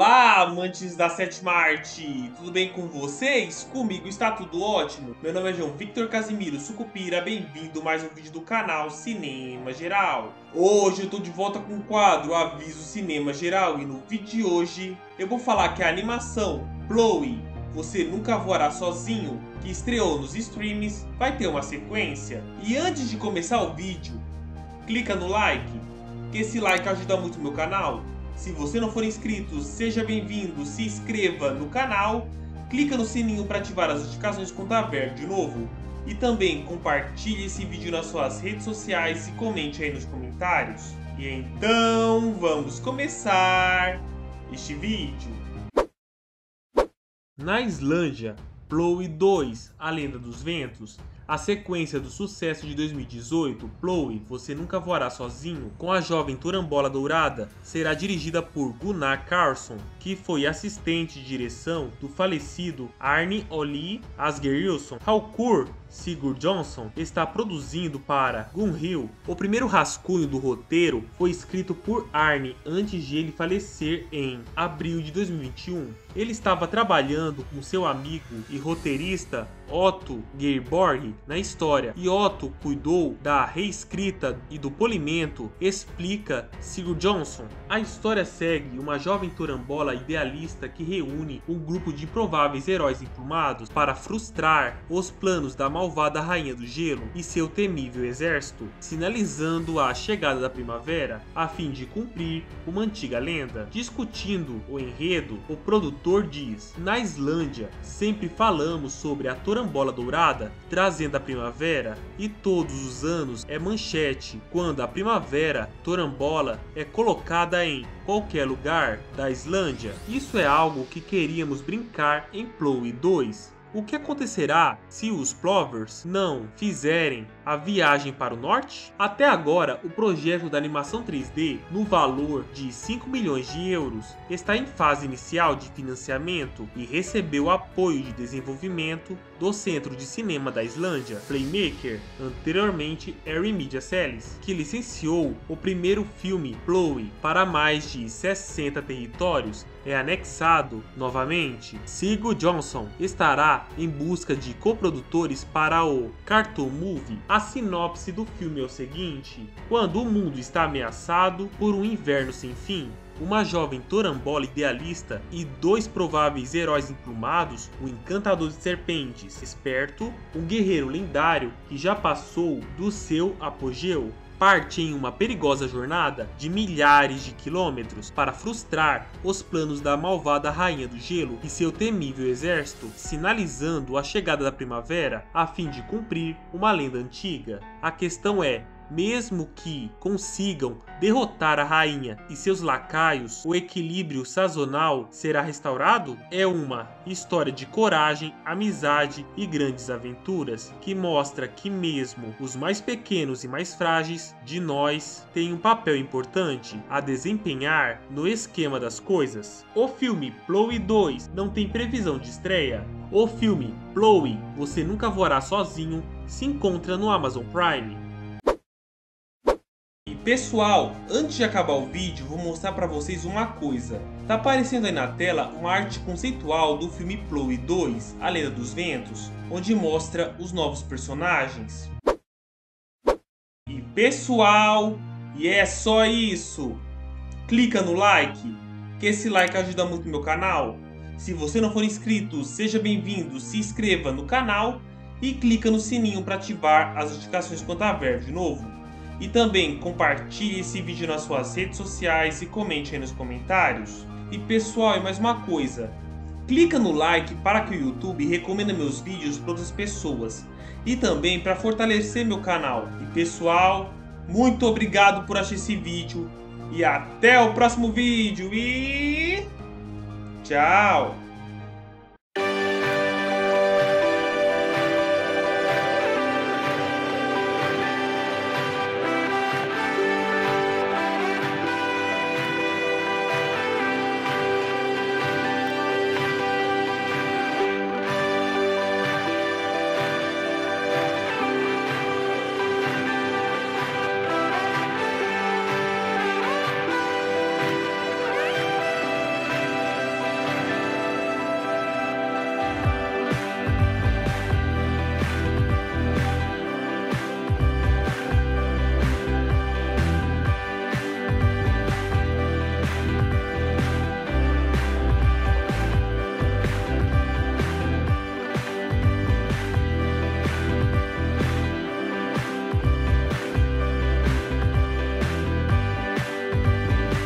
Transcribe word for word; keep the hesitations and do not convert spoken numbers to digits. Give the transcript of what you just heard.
Olá, amantes da sétima arte! Tudo bem com vocês? Comigo está tudo ótimo. Meu nome é João Victor Casimiro Sucupira, bem-vindo a mais um vídeo do canal Cinema Geral. Hoje eu tô de volta com o quadro Aviso Cinema Geral e no vídeo de hoje eu vou falar que a animação Ploe, Você Nunca Voará Sozinho, que estreou nos streams, vai ter uma sequência. E antes de começar o vídeo, clica no like, que esse like ajuda muito o meu canal. Se você não for inscrito, seja bem-vindo, se inscreva no canal, clica no sininho para ativar as notificações quando houver de novo. E também compartilhe esse vídeo nas suas redes sociais e comente aí nos comentários. E então, vamos começar este vídeo. Na Islândia, Ploe dois, A Lenda dos Ventos, a sequência do sucesso de dois mil e dezoito, Ploe, Você Nunca Voará Sozinho, com a jovem Turambola Dourada, será dirigida por Gunnar Carlsson, que foi assistente de direção do falecido Arne Olli Asgerilson. Halkur Sigurjonsson está produzindo para Gunhill. O primeiro rascunho do roteiro foi escrito por Arne antes de ele falecer em abril de dois mil e vinte e um. Ele estava trabalhando com seu amigo e roteirista Otto Geirborg na história, e Otto cuidou da reescrita e do polimento, explica Sigurjonsson. A história segue uma jovem turambola idealista que reúne um grupo de improváveis heróis emplumados para frustrar os planos da malvada Rainha do Gelo e seu temível exército, sinalizando a chegada da primavera a fim de cumprir uma antiga lenda. Discutindo o enredo, o produtor diz: na Islândia sempre falamos sobre a Turambola Dourada trazendo a primavera, e todos os anos é manchete quando a primavera Turambola é colocada em qualquer lugar da Islândia. Isso é algo que queríamos brincar em Ploe dois. O que acontecerá se os Plovers não fizerem a viagem para o norte? Até agora, o projeto da animação três D, no valor de cinco milhões de euros, está em fase inicial de financiamento e recebeu apoio de desenvolvimento do Centro de Cinema da Islândia, Playmaker, anteriormente Arri Media Celis, que licenciou o primeiro filme Ploe para mais de sessenta territórios. É anexado novamente. Sigurjonsson estará em busca de coprodutores para o Cartoon Movie. A sinopse do filme é o seguinte: quando o mundo está ameaçado por um inverno sem fim, uma jovem turambola idealista e dois prováveis heróis emplumados, o encantador de serpentes esperto, um guerreiro lendário que já passou do seu apogeu, parte em uma perigosa jornada de milhares de quilômetros para frustrar os planos da malvada Rainha do Gelo e seu temível exército, sinalizando a chegada da primavera a fim de cumprir uma lenda antiga. A questão é: mesmo que consigam derrotar a rainha e seus lacaios, o equilíbrio sazonal será restaurado? É uma história de coragem, amizade e grandes aventuras, que mostra que mesmo os mais pequenos e mais frágeis de nós têm um papel importante a desempenhar no esquema das coisas. O filme Ploe dois não tem previsão de estreia. O filme Ploe, Você Nunca Voará Sozinho, se encontra no Amazon Prime. E pessoal, antes de acabar o vídeo, vou mostrar para vocês uma coisa. Tá aparecendo aí na tela uma arte conceitual do filme Ploe dois, A Lenda dos Ventos, onde mostra os novos personagens. E pessoal, e é só isso. Clica no like, que esse like ajuda muito o meu canal. Se você não for inscrito, seja bem-vindo, se inscreva no canal e clica no sininho para ativar as notificações quando houver de novo. E também compartilhe esse vídeo nas suas redes sociais e comente aí nos comentários. E pessoal, e mais uma coisa, clica no like para que o YouTube recomenda meus vídeos para outras pessoas e também para fortalecer meu canal. E pessoal, muito obrigado por assistir esse vídeo e até o próximo vídeo e tchau!